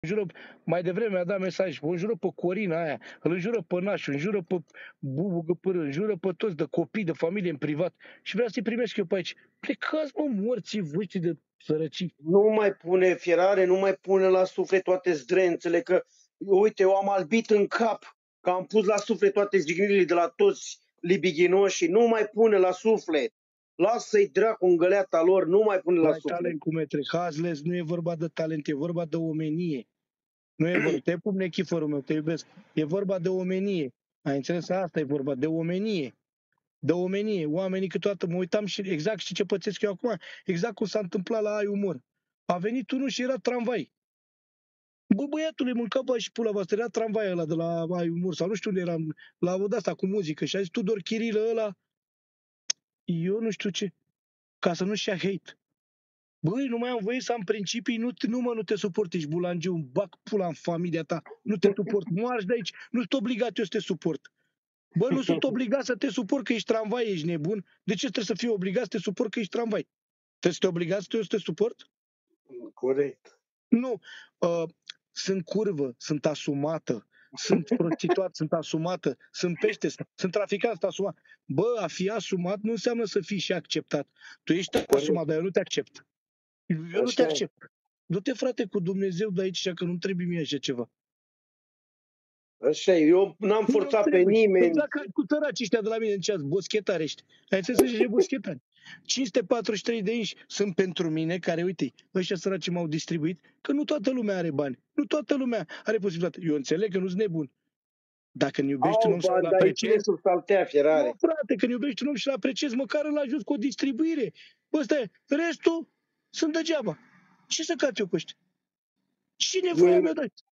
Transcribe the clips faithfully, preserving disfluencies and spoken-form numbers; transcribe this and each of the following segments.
înjură, mai devreme a dat mesaj, o înjură pe Corina aia, îl înjură pe Nașu, înjură pe Bubu Găpâră, înjură pe toți, de copii, de familie, în privat. Și vreau să-i primesc eu pe aici. Plecați, mă, morții voștri de sărăcii. Nu mai pune, Fierare, nu mai pune la suflet toate zdrențele, că, uite, eu am albit în cap, că am pus la suflet toate jignirile de la toți libighinoșii, nu mai pune la suflet. Lasă-i dracu în găleata lor, nu mai pune la Ai suflet. talent cu metre. Hazles, nu e vorba de talent, e vorba de omenie. Nu e vorba, te pup nechifărul meu, te iubesc. E vorba de omenie. Ai înțeles? Asta e vorba, de omenie. De omenie. Oamenii câteodată mă uitam și exact știi ce pățesc eu acum? Exact cum s-a întâmplat la Ai Umor. A venit unul și era tramvai. Bă, băiatule, mânca bă și pula voastră, era tramvai ăla de la Ai Umor, sau nu știu unde eram, la văd asta cu muzică. Și a zis Tudor Chirilă ăla, eu nu știu ce, ca să nu-și ia hate. Băi, nu mai am voie să am principii, nu, te, nu mă, nu te suport, ești bulangiu, îmi bag pula în familia ta, nu te suport, marș de aici, nu sunt obligat eu să te suport. Bă, nu sunt obligat să te suport că ești tramvai, ești nebun. De ce trebuie să fii obligat să te suport că ești tramvai? Trebuie să te obligați să te suport? Corect. Nu. Uh, sunt curvă, sunt asumată, sunt prostituat, sunt asumată, sunt pește, sunt traficant, sunt asumat. Bă, a fi asumat nu înseamnă să fii și acceptat. Tu ești asumat, dar eu nu te accept. Eu nu te accept. Du-te, frate, cu Dumnezeu de aici, că nu trebuie mie așa ceva. Așa e, eu n-am forțat pe nimeni. Exact ca cu săracii ăștia de la mine în ceas, boschetari ăștia. Ai înțeles ce boschetari? cinci sute patruzeci și trei de inși sunt pentru mine, care, uite, ăștia săraci m-au distribuit, că nu toată lumea are bani. Nu toată lumea are posibilitate. Eu înțeleg că nu-s nebun. Dacă ne iubești un om și îl apreciezi... Saltea, Fierare. Nu, frate, că ne iubești un om și îl apreciezi, măcar îl ajut cu o distribuire. Bă, stai, restul sunt degeaba. Ce să cați eu cu ăștia? Ce nevoie mi-o dai?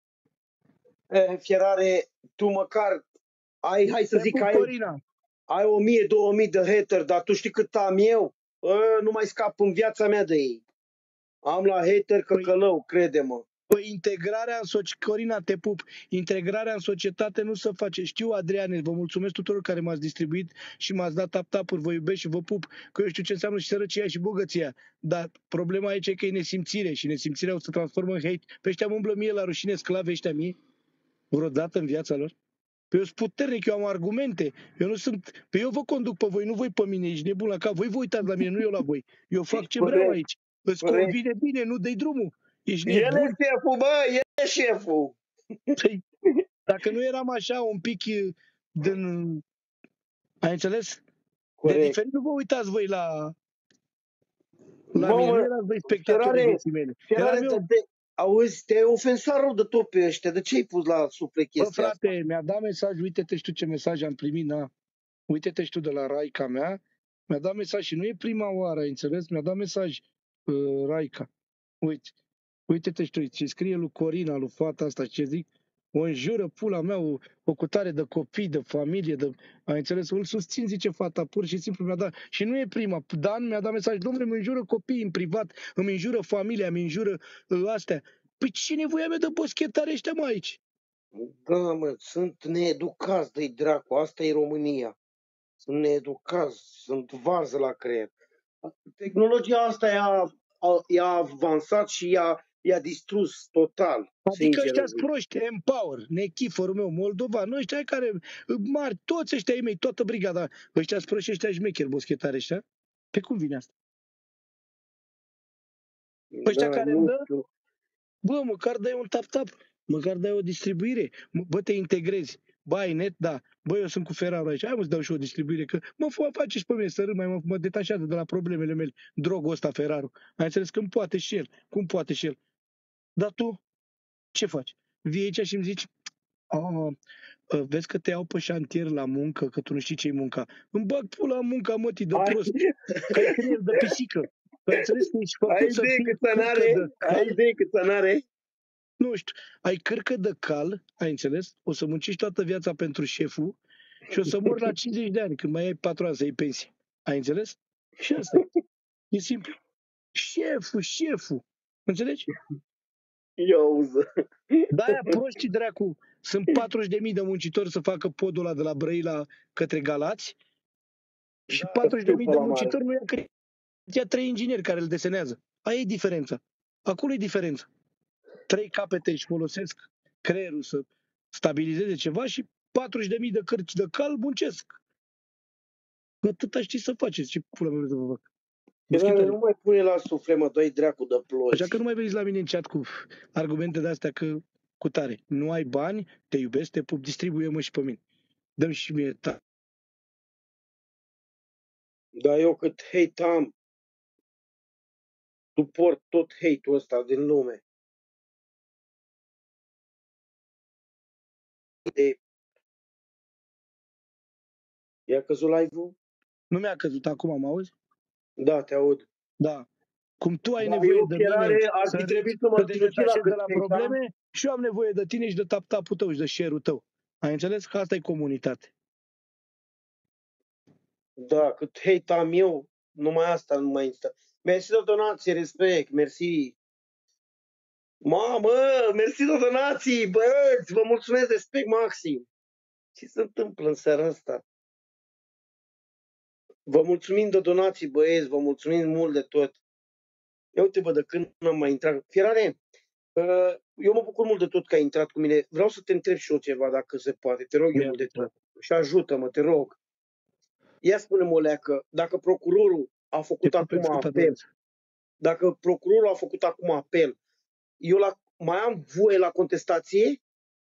Fierare, tu măcar ai, hai să Te zic, pup, ai, Corina. ai o mie, două mii de hater, dar tu știi cât am eu? A, nu mai scap în viața mea de ei. Am la hater căcălău, crede-mă. Păi integrarea în societate, Corina, te pup, integrarea în societate nu se face. Știu, Adriane, vă mulțumesc tuturor care m-ați distribuit și m-ați dat tap-tap-uri, vă iubesc și vă pup, că eu știu ce înseamnă și sărăcia și bogăția. Dar problema aici e că e nesimțire și nesimțirea o să transformă în hate. Pe ăștia mă umblă mie la rușine sclave ăștia mie, vreodată în viața lor. Păi eu sunt puternic, eu am argumente. Eu nu sunt... Păi eu vă conduc pe voi, nu voi pe mine, ești nebun la cap. Voi vă uitați la mine, nu eu la voi. Eu fac ce vreau aici. Îți convine bine, nu dai drumul. Ești nebun. El e șeful, bă, el e șeful. Păi, dacă nu eram așa un pic din... Ai înțeles? Corect. De diferit nu vă uitați voi la... La Bă, mine, nu erați voi spectatorii vieții mele. Fierare, eu... te, auzi, te-ai ofensat rău de tot pe ăștia. De ce ai pus la suflet chestia Bă, frate, asta? mi-a dat mesaj, uite-te, știu ce mesaj am primit, na. Uite-te, știu de la Raica mea. Mi-a dat mesaj și nu e prima oară, ai înțeles? Mi-a dat mesaj uh, Raica. Uite, uite-te, știu, ce scrie lui Corina, lui fata asta, ce zic? O înjură pula mea, o, o cutare de copii, de familie, de... Ai înțeles? Îl susțin, zice fata, pur și simplu mi-a dat. Și nu e prima. Dan mi-a dat mesaj, domnule, îmi înjură copiii în privat, îmi înjură familia, îmi înjură uh, astea. Păi ce nevoie mea de boschetare ăștia, mă, aici? Da, mă, sunt needucați, dă-i dracu, asta e România. Sunt needucați, sunt varză la creier. Tehnologia asta i-a, i-a avansat și i-a, i-a distrus total. Adică ăștia sunt proști, Empower, nechifărul meu, Moldova, noi ăștia care, mari, toți ăștia ai mei, toată brigada, ăștia sunt proști, ăștia șmecheri, boschetare ăștia. Pe cum vine asta? Ăștia da, care îmi dă, bă, măcar dai un tap-tap, măcar dai o distribuire, bă, te integrezi, bă, ai net, da, bă, eu sunt cu Ferraro aici, hai mă să dau și o distribuire, că mă, mă face și pe mine să râd, mai mă, mă detașează de la problemele mele, drogul ăsta Ferraro. Ai înțeles că îmi poate și el, cum poate și el. Dar tu, ce faci? Vii aici și îmi zici, oh, vezi că te iau pe șantier la muncă, că tu nu știi ce-i munca. Îmi bag pula în munca, mătii, de prost. Că ai creier de pisică. Ai înțeles că ești făcut să fii cârcă de cal. Ai idee cât să n-are? Nu știu, ai cârcă de cal, ai înțeles? O să muncești toată viața pentru șeful și o să mori la cincizeci de ani, când mai ai patru ani să iei pensie. Ai înțeles? Și asta e. E simplu. Șeful, șeful. Înțelegi? Iauză. De-aia proștii dracu, sunt patruzeci de mii de muncitori să facă podul ăla de la Brăila către Galați și da, patruzeci de mii de muncitori nu ia că ia trei ingineri care îl desenează. Aia e diferența. Acolo e diferența. trei capete își folosesc creierul să stabilizeze ceva și patruzeci de mii de cărți de cal muncesc. Atâta știți să faceți, ce pula mea vreți să vă fac. Fierare, nu mai pune la suflet, mă, doi dracu de plozi. Așa că nu mai veniți la mine în chat cu argumente de-astea că cu tare. Nu ai bani, te iubesc, te pup, distribuie-mă și pe mine. Dă-mi și mie ta. Dar eu cât hate am, suport tot hate-ul ăsta din lume. De... I-a căzut live-ul? Nu mi-a căzut acum, mă auzi? Da, te aud. Da. Cum tu ai Dar nevoie eu, de Fierare, mine ar să, fi te, trebuit să mă să te țin și la detașezi de cât la hate am. probleme și eu am nevoie de tine și de tap-tap-ul tău și de share-ul tău. Ai înțeles? Că asta e comunitate. Da, cât hate am eu, numai asta nu mai există. Mersi de donație, respect, mersi. Mamă, mersi de donații, băieți, vă mulțumesc, respect maxim. Ce se întâmplă în seara asta? Vă mulțumim de donații, băieți, vă mulțumim mult de tot. Ia uite, bă, de când am mai intrat. Fierare, eu mă bucur mult de tot că ai intrat cu mine. Vreau să te întreb și eu ceva, dacă se poate. Te rog eu mult de tot. Și ajută-mă, te rog. Ia spune-mă, o leacă, dacă procurorul a făcut acum apel, dacă procurorul a făcut acum apel, eu la, mai am voie la contestație?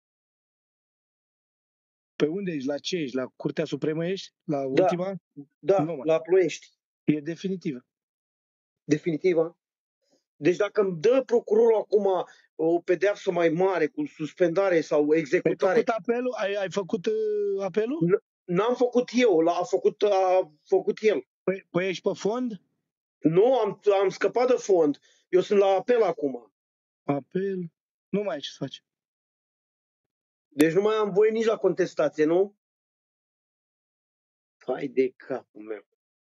Pe unde ești? La ce ești? La Curtea Supremă ești? La ultima? Da, da, la Ploiești. E definitivă. Definitivă? Deci dacă îmi dă procurorul acum o pedeapsă mai mare, cu suspendare sau executare... Ai făcut apelul? Ai, ai făcut uh, apelul? N-am făcut eu, l-a făcut, a făcut el. Păi, păi ești pe fond? Nu, am, am scăpat de fond. Eu sunt la apel acum. Apel? Nu mai ai ce să faci. Deci nu mai am voie nici la contestație, nu? Hai de capul meu.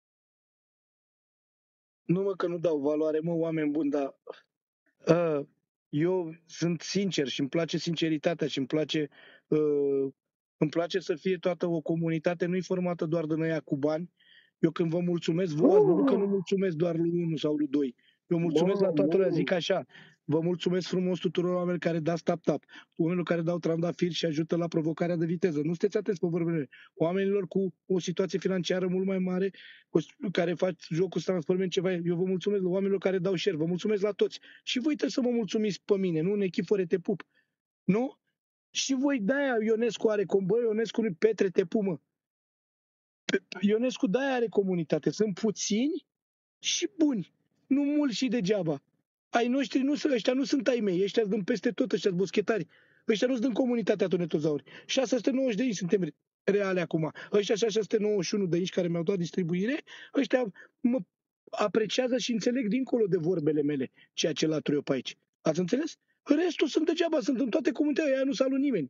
Nu mă că nu dau valoare, mă, oameni buni, dar uh, eu sunt sincer și îmi place sinceritatea și îmi place, uh, îmi place să fie toată o comunitate, nu-i formată doar de noi cu bani. Eu când vă mulțumesc, vă ați văzut că nu mulțumesc doar lui unu sau lui doi. Eu mulțumesc Mă, la toată mă. lumea, zic așa. Vă mulțumesc frumos tuturor oamenilor care dați tap-tap, oamenilor care dau trandafiri și ajută la provocarea de viteză. Nu sunteți atenți pe vorbele. Oamenilor cu o situație financiară mult mai mare, care fac jocul să transforme ceva. Eu vă mulțumesc la oamenilor care dau share. Vă mulțumesc la toți. Și voi trebuie să mă mulțumiți pe mine, nu? Nechifore, te pup. Nu? Și voi de-aia Ionescu are, bă, Ionescu nu Petre, te pumă. Ionescu de-aia are comunitate. Sunt puțini și buni. Nu mulți și degeaba. Ai noștri, nu, ăștia nu sunt ai mei, ăștia sunt peste tot, ăștia sunt boschetari. Ăștia nu sunt în comunitatea tunetozauri. șase sute nouăzeci de inci suntem reale acum. Ăștia șase sute nouăzeci și unu de inci care mi-au dat distribuire, ăștia mă apreciază și înțeleg dincolo de vorbele mele ceea ce latru eu pe aici. Ați înțeles? Restul sunt degeaba, sunt în toate comunitățile, aia nu salut nimeni.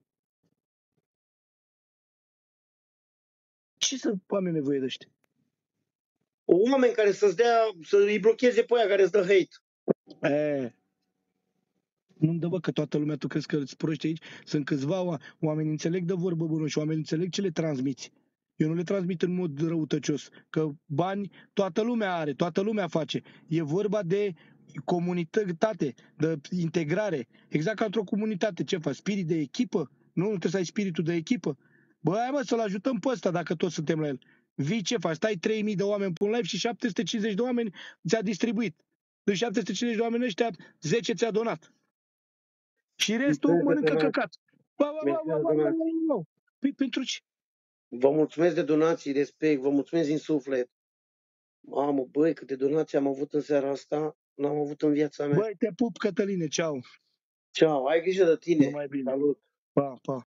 Ce să am nevoie de ăștia? Oameni care să-ți dea, să îi blocheze pe aia care îți dă hate. E, nu-mi dă, bă, că toată lumea, tu crezi că îți proști aici? Sunt câțiva oameni înțeleg de vorbă bună și oameni înțeleg ce le transmiți. Eu nu le transmit în mod răutăcios, că bani toată lumea are, toată lumea face. E vorba de comunitate, de integrare. Exact ca într-o comunitate. Ce faci? Spirit de echipă? Nu, nu trebuie să ai spiritul de echipă. Bă, hai mă, să-l ajutăm pe ăsta dacă toți suntem la el. Vii, ce faci? Stai trei mii de oameni pe un live și șapte sute cincizeci de oameni ți-a distribuit. De șapte sute cincizeci de oameni ăștia, zece ți-a donat. Și restul mănâncă căcat. Ba, ba, ba, ba, ba, ba, ba. Păi pentru ce? Vă mulțumesc de donații, respect, vă mulțumesc din suflet. Mamă, băi, câte donații am avut în seara asta, n-am avut în viața mea. Băi, te pup, Cătăline, ceau. Ceau, ai grijă de tine. Numai bine. Salut. Pa, pa.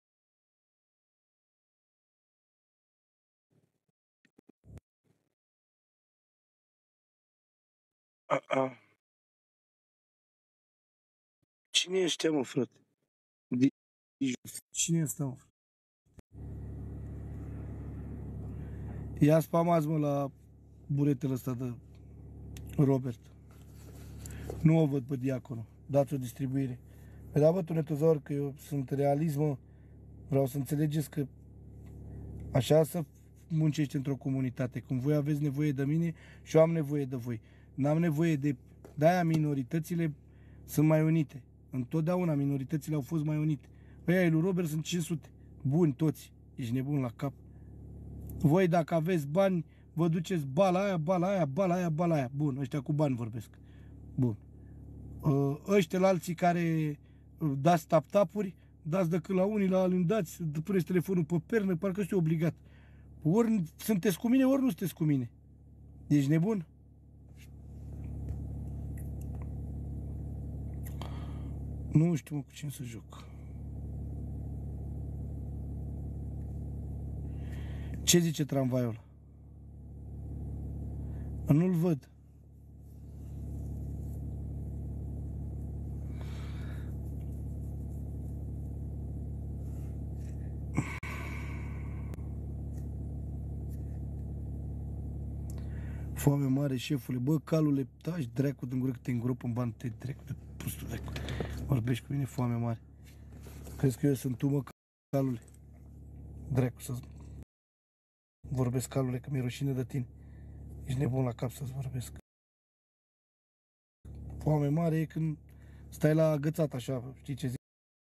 A, a. Cine ești, mă, frate? Cine este, mă? Ia spamați, mă, la buretele ăsta de Robert. Nu o văd pe diaconul. Dați o distribuire. Pe da, bă, tunetozaur, că eu sunt realist, mă. Vreau să înțelegeți că așa să muncești într-o comunitate. Cum voi aveți nevoie de mine și eu am nevoie de voi. N-am nevoie de... De-aia minoritățile sunt mai unite. Întotdeauna minoritățile au fost mai unite. Ăia lui Robert sunt cinci sute. Buni toți. Ești nebun la cap. Voi dacă aveți bani, vă duceți bala aia, bala aia, bala aia, bala aia. Bun, ăștia cu bani vorbesc. Bun. Ăștia la alții care dați tap-tapuri, dați de când la unii, la alții dați, puneți telefonul pe pernă, parcă știu obligat. Ori sunteți cu mine, ori nu sunteți cu mine. Ești nebun? Nu știu mă, cu cine să joc. Ce zice tramvaiul ăla? Nu-l văd. Foame mare, șefule. Bă, calule, taci dracu din gură că te îngrop în bani, te dracu de pustul dracu. Vorbești cu mine, foame mare. Crezi că eu sunt tu, mă, calule? Dracu să-ți vorbesc, calule, că mi-e rușine de tine. Ești nebun la cap să-ți vorbesc. Foame mare e când stai la agățat așa, știi ce zic?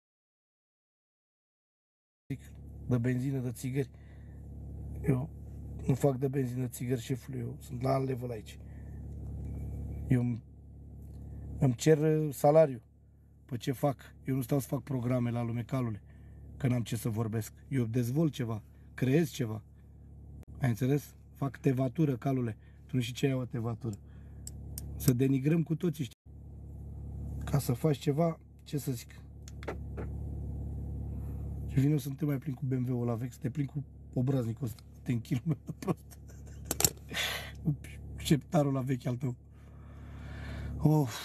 De benzină, de țigări. Eu nu fac de benzină, țigări, șefule, eu sunt la alt level aici. Eu îmi cer salariu pe ce fac. Eu nu stau să fac programe la lume, calule, că n-am ce să vorbesc. Eu dezvolt ceva, creez ceva. Ai înțeles? Fac tevatură, calule. Tu nu știi ce e o tevatură. Să denigrăm cu toții, știi? Ca să faci ceva, ce să zic? Și vine să nu te mai plin cu B M W-ul ăla vechi, să te plin cu obraznicul ăsta. Te închil, mă, prost. Șeptarul la vechi al tău. Of.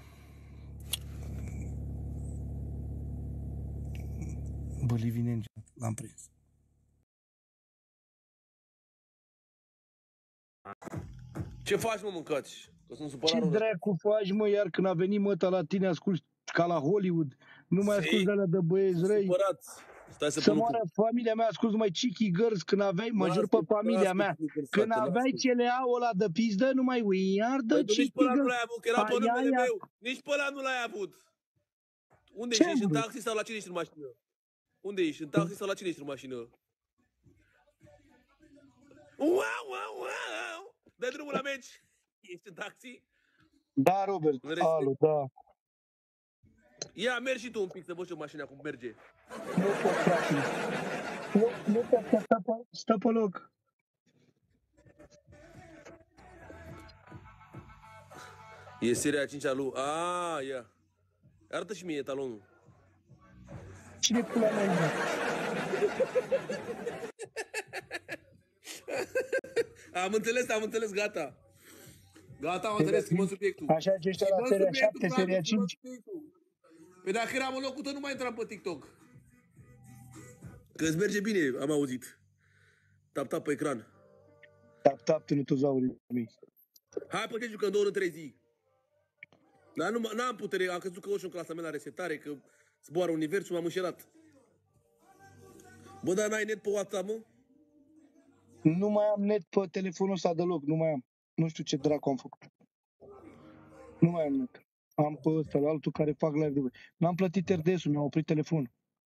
Believe in Angel. L-am prins. Ce faci, mă, mâncați? Că sunt supărat. Ce dracu faci, mă, iar când a venit măta la tine, asculti ca la Hollywood. Nu mai asculti de alea de băieți răi. Supărat. Stai să, să moară familia mea, asculti numai Chicky Girls când aveai, mă jur pe familia mea. Când aveai C L A-ul ăla de pizdă, numai We are the Chicky Nici pe ăla nu Girls. l-ai avut, că era pe numele meu. Nici pe ăla nu l-ai avut. Unde ești? Ești în taxi sau la cine ești în mașină? Unde ești? În taxi sau la cine ești în mașină? Wow, wow, wow! Dă drumul la meci. Ești în taxi? Da, Robert. Alu, da. Ia, mergi și tu un pic să văd ce mașina cum merge. Nu pot, frate. Nu, nu pot, stă pe, stă pe loc. E seria a cincea lui. Aaa, ia. Arată și mie etalonul. Cine pula mea e? Am înțeles, am înțeles, gata. Gata, am înțeles, schimbăm subiectul. Așa ce ăștia la seria șapte, seria cinci. Păi dacă eram în locul tău, nu mai intram pe TikTok. Că îți merge bine, am auzit. Tap, tap pe ecran. Tap, tap, tinutozaurii mei. Hai, pe ce jucăm două ori în trei zi. Dar nu am putere, am crezut că o și un clasament la resetare, că zboară universul, m-am înșelat. Bă, dar n-ai net pe WhatsApp, mă? Nu mai am net pe telefonul ăsta deloc, nu mai am. Nu știu ce dracu am făcut. Nu mai am net. Am pe ăsta, la altul care fac live de voi. N-am plătit R D S-ul, mi-a oprit telefonul.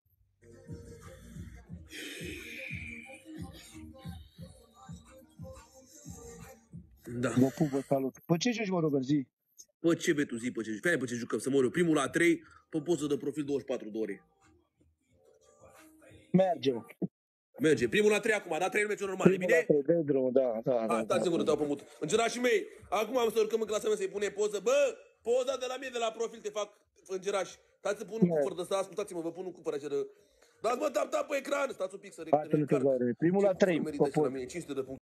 Da. Vă pup, vă salut. Pe ce joci, mă, Robert, zi? Pe ce, be, tu zi, pe ce joci? Pe, pe ce jucăm, să mor eu. Primul la trei, pe poză de profil douăzeci și patru de ore. Merge, mă. Merge. Primul la trei acum, da? Trei meciuri normale, bine? Primul la trei, dă drumul, da, da, da. Stați sigur, dau pe mut. Îngerașii mei, acum am să urcăm în clasa mea să-i pune poză. Bă, poza de la mine, de la profil, te fac îngerași. Stați să pun un cufăr de ăsta, ascultați-mă, vă pun un cufăr așa de... Dați-mă tap-tap pe ecran, stați un pic să recarc. Primul la trei, cinci sute de puncte.